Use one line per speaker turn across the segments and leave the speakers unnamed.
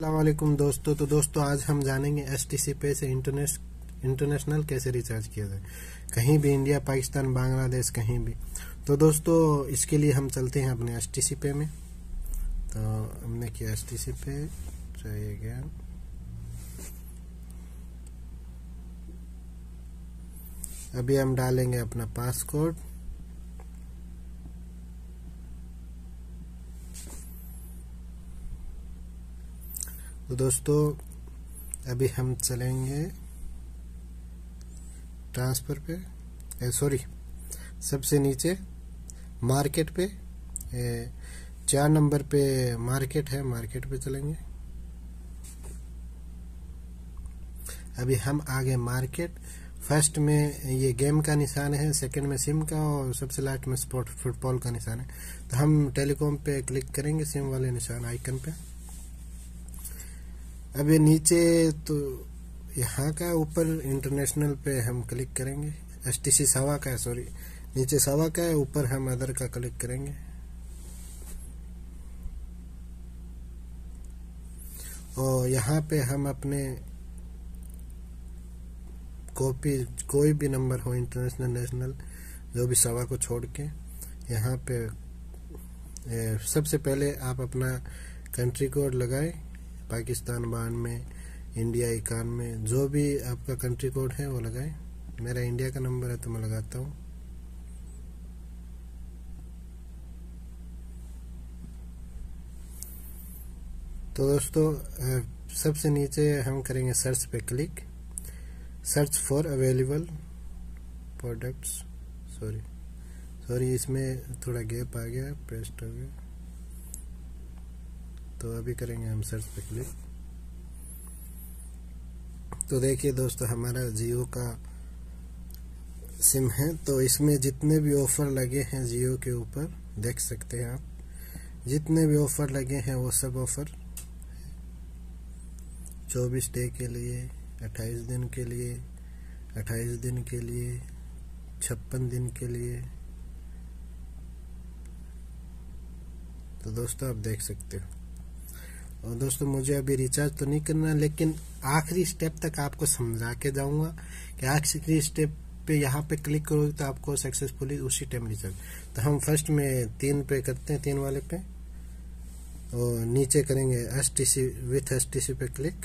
अस्सलामुअलैकुम दोस्तों। तो दोस्तों आज हम जानेंगे एसटीसी पे से इंटरनेशनल कैसे रिचार्ज किया जाए, कहीं भी, इंडिया, पाकिस्तान, बांग्लादेश, कहीं भी। तो दोस्तों इसके लिए हम चलते हैं अपने एसटीसी पे में। तो हमने किया एसटीसी पे, चाहिए गया। अभी हम डालेंगे अपना पासकोड। तो दोस्तों अभी हम चलेंगे ट्रांसफर पे, सॉरी, सबसे नीचे मार्केट पे, 4 नंबर पे मार्केट है, मार्केट पे चलेंगे। अभी हम आगे मार्केट, फर्स्ट में ये गेम का निशान है, सेकंड में सिम का, और सबसे लास्ट में स्पोर्ट फुटबॉल का निशान है। तो हम टेलीकॉम पे क्लिक करेंगे, सिम वाले निशान आइकन पे। अभी नीचे तो यहाँ का, ऊपर इंटरनेशनल पे हम क्लिक करेंगे। एसटीसी सवा का है, सॉरी, नीचे सवा का है, ऊपर हम अदर का क्लिक करेंगे। और यहाँ पे हम अपने कोई भी नंबर हो, इंटरनेशनल, नेशनल, जो भी सवा को छोड़ के, यहाँ पे सबसे पहले आप अपना कंट्री कोड लगाए। पाकिस्तान 92, इंडिया 91, जो भी आपका कंट्री कोड है वो लगाए। मेरा इंडिया का नंबर है तो मैं लगाता हूँ। तो दोस्तों सबसे नीचे हम करेंगे सर्च पे click, search for available products, sorry इसमें थोड़ा गैप आ गया, पेस्ट हो गया। तो अभी करेंगे हम सर्च पे क्लिक। तो देखिए दोस्तों, हमारा जियो का सिम है, तो इसमें जितने भी ऑफर लगे हैं जियो के ऊपर, देख सकते हैं आप, जितने भी ऑफर लगे हैं वो सब ऑफर 24 डे के लिए, 28 दिन के लिए, 28 दिन के लिए, 56 दिन के लिए। तो दोस्तों आप देख सकते हो। और दोस्तों मुझे अभी रिचार्ज तो नहीं करना, लेकिन आखिरी स्टेप तक आपको समझा के जाऊंगा कि आखिरी स्टेप पे यहाँ पे क्लिक करोगे तो आपको सक्सेसफुली उसी टाइम रिचार्ज। तो हम फर्स्ट में 3 पे करते हैं, 3 वाले पे, और नीचे करेंगे एसटीसी, विथ एसटीसी पे क्लिक,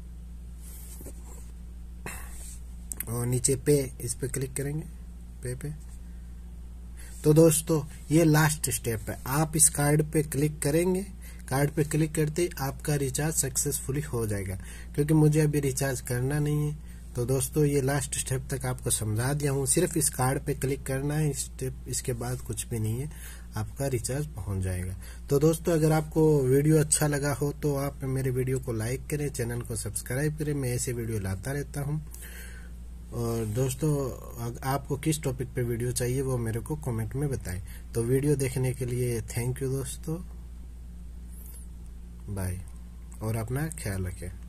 और नीचे पे, इस पे क्लिक करेंगे, पे। तो दोस्तों ये लास्ट स्टेप है, आप इस कार्ड पे क्लिक करेंगे। कार्ड पे क्लिक करते ही आपका रिचार्ज सक्सेसफुली हो जाएगा, क्योंकि मुझे अभी रिचार्ज करना नहीं है। तो दोस्तों ये लास्ट स्टेप तक आपको समझा दिया हूँ, सिर्फ इस कार्ड पे क्लिक करना है, स्टेप, इसके बाद कुछ भी नहीं है, आपका रिचार्ज पहुंच जाएगा। तो दोस्तों अगर आपको वीडियो अच्छा लगा हो तो आप मेरे वीडियो को लाइक करें, चैनल को सब्सक्राइब करें, मैं ऐसे वीडियो लाता रहता हूँ। और दोस्तों आपको किस टॉपिक पे वीडियो चाहिए वो मेरे को कमेंट में बताएं। तो वीडियो देखने के लिए थैंक यू दोस्तों, बाय, और अपना ख्याल रखें।